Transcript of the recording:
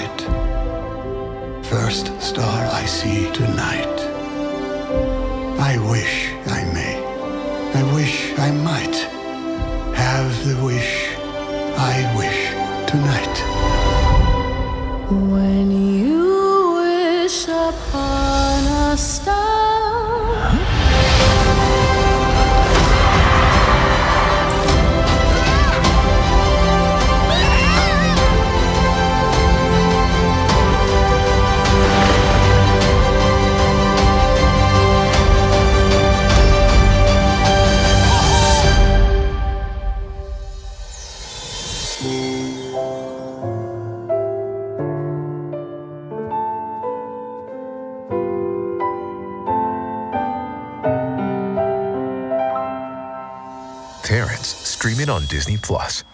light. First star I see tonight. I wish I may. I wish I might have the wish I wish tonight. When you wish upon a star. Terrence, stream it on Disney+.